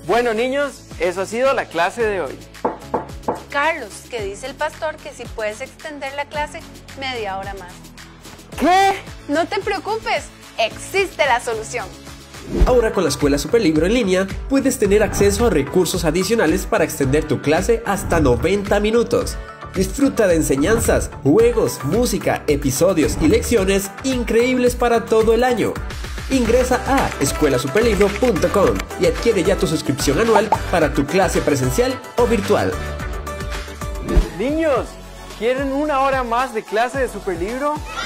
Bueno, niños, eso ha sido la clase de hoy. Carlos, que dice el pastor que si puedes extender la clase media hora más. ¿Qué? No te preocupes, existe la solución. Ahora con la Escuela Superlibro en línea, puedes tener acceso a recursos adicionales para extender tu clase hasta 90 minutos. Disfruta de enseñanzas, juegos, música, episodios y lecciones increíbles para todo el año. Ingresa a escuelasuperlibro.com y adquiere ya tu suscripción anual para tu clase presencial o virtual. Niños, ¿quieren una hora más de clase de Superlibro?